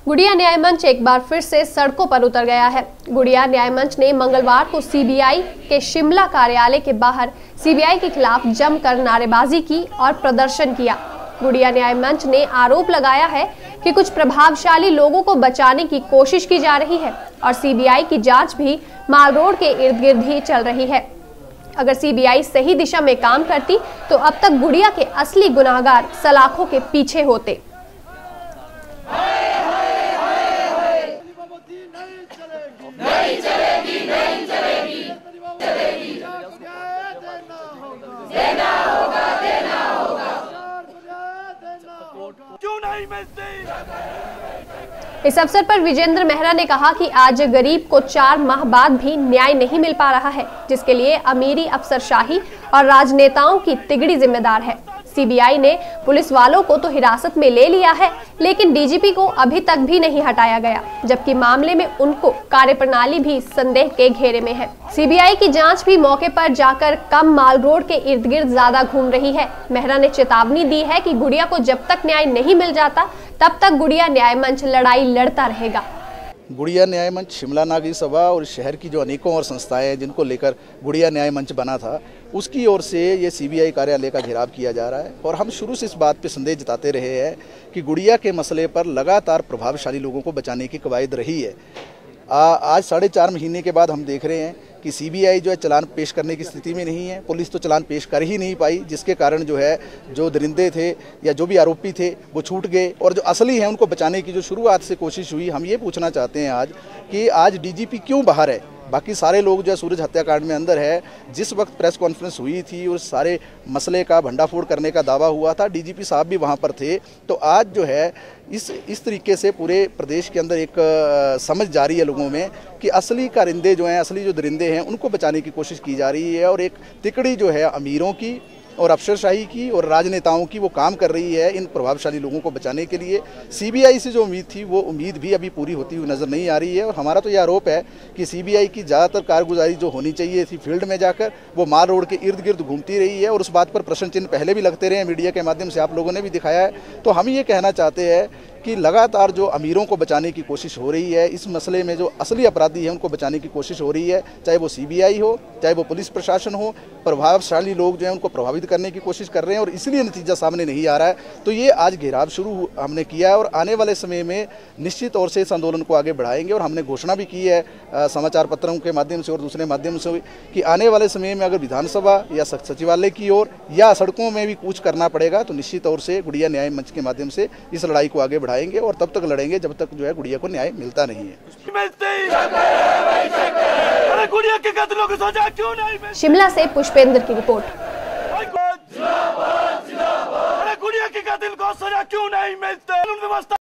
गुड़िया न्याय मंच एक बार फिर से सड़कों पर उतर गया है। गुड़िया न्याय मंच ने मंगलवार को सीबीआई के शिमला कार्यालय के बाहर सीबीआई के खिलाफ जमकर नारेबाजी की और प्रदर्शन किया। गुड़िया न्याय मंच ने आरोप लगाया है कि कुछ प्रभावशाली लोगों को बचाने की कोशिश की जा रही है और सीबीआई की जांच भी माल रोड के इर्द गिर्द ही चल रही है। अगर सीबीआई सही दिशा में काम करती तो अब तक गुड़िया के असली गुनाहगार सलाखों के पीछे होते। नहीं चलेगी, नहीं चलेगी, चलेगी। देना होगा, देना होगा। क्यों नहीं मिलती? इस अवसर पर विजेंद्र मेहरा ने कहा कि आज गरीब को 4 माह बाद भी न्याय नहीं मिल पा रहा है, जिसके लिए अमीरी, अफसरशाही और राजनेताओं की तिगड़ी जिम्मेदार है। सीबीआई ने पुलिस वालों को तो हिरासत में ले लिया है, लेकिन डीजीपी को अभी तक भी नहीं हटाया गया, जबकि मामले में उनको कार्यप्रणाली भी संदेह के घेरे में है। सीबीआई की जांच भी मौके पर जाकर कम माल रोड के इर्द गिर्द ज्यादा घूम रही है। मेहरा ने चेतावनी दी है कि गुड़िया को जब तक न्याय नहीं मिल जाता तब तक गुड़िया न्याय मंच लड़ाई लड़ता रहेगा। गुड़िया न्याय मंच, शिमला नागरिक सभा और शहर की जो अनेकों और संस्थाएं हैं जिनको लेकर गुड़िया न्याय मंच बना था, उसकी ओर से ये सीबीआई कार्यालय का घेराव किया जा रहा है। और हम शुरू से इस बात पे संदेह जताते रहे हैं कि गुड़िया के मसले पर लगातार प्रभावशाली लोगों को बचाने की कवायद रही है। आज 4.5 महीने के बाद हम देख रहे हैं कि सीबीआई जो है चालान पेश करने की स्थिति में नहीं है। पुलिस तो चालान पेश कर ही नहीं पाई, जिसके कारण जो है जो दरिंदे थे या जो भी आरोपी थे वो छूट गए और जो असली हैं उनको बचाने की जो शुरुआत से कोशिश हुई। हम ये पूछना चाहते हैं आज कि आज डीजीपी क्यों बाहर है? बाकी सारे लोग जो है सूरज हत्याकांड में अंदर है। जिस वक्त प्रेस कॉन्फ्रेंस हुई थी और सारे मसले का भंडाफोड़ करने का दावा हुआ था, डीजीपी साहब भी वहाँ पर थे। तो आज जो है इस तरीके से पूरे प्रदेश के अंदर एक समझ जा रही है लोगों में कि असली कारिंदे जो हैं, असली जो दरिंदे हैं, उनको बचाने की कोशिश की जा रही है। और एक तिकड़ी जो है अमीरों की और अफसरशाही की और राजनेताओं की वो काम कर रही है इन प्रभावशाली लोगों को बचाने के लिए। सीबीआई से जो उम्मीद थी वो उम्मीद भी अभी पूरी होती हुई नज़र नहीं आ रही है। और हमारा तो ये आरोप है कि सीबीआई की ज़्यादातर कारगुजारी जो होनी चाहिए थी फील्ड में जाकर, वो माल रोड के इर्द गिर्द घूमती रही है। और उस बात पर प्रश्न चिन्ह पहले भी लगते रहे हैं, मीडिया के माध्यम से आप लोगों ने भी दिखाया है। तो हम ये कहना चाहते हैं कि लगातार जो अमीरों को बचाने की कोशिश हो रही है, इस मसले में जो असली अपराधी हैं उनको बचाने की कोशिश हो रही है, चाहे वो सीबीआई हो, चाहे वो पुलिस प्रशासन हो। प्रभावशाली लोग जो हैं उनको प्रभावित करने की कोशिश कर रहे हैं और इसलिए नतीजा सामने नहीं आ रहा है। तो ये आज घेराव शुरू हमने किया है और आने वाले समय में निश्चित तौर से इस आंदोलन को आगे बढ़ाएंगे। और हमने घोषणा भी की है समाचार पत्रों के माध्यम से और दूसरे माध्यम से कि आने वाले समय में अगर विधानसभा या सचिवालय की ओर या सड़कों में भी कूच करना पड़ेगा तो निश्चित तौर से गुड़िया न्याय मंच के माध्यम से इस लड़ाई को आगे बढ़ाएंगे और तब तक लड़ेंगे जब तक जो है गुड़िया को न्याय मिलता नहीं है। गुड़िया के कातिलों को सजा क्यों नहीं मिलती? शिमला से पुष्पेंद्र की रिपोर्ट। गुड़िया के कातिल को सजा क्यों नहीं मिलती?